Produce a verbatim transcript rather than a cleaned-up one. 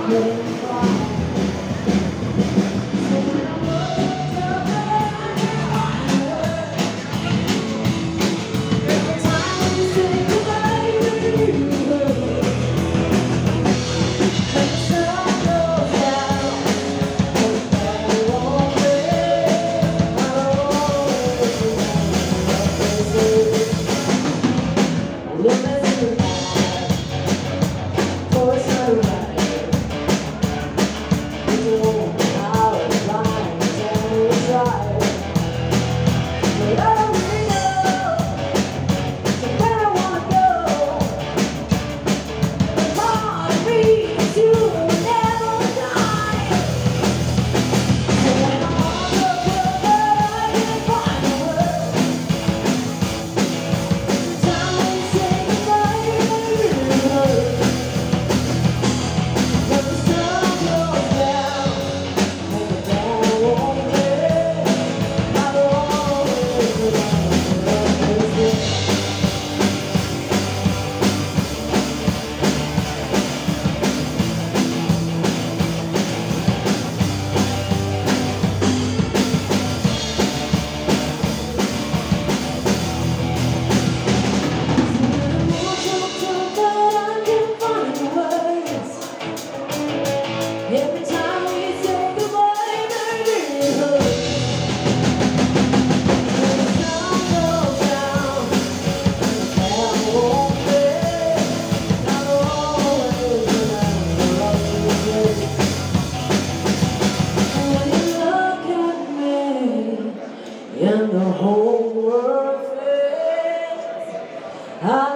Every time we say goodbye, baby, it hurts. When the sun goes down, and I won't be, I'll always remember you say. When you look at me, and the whole world fades, I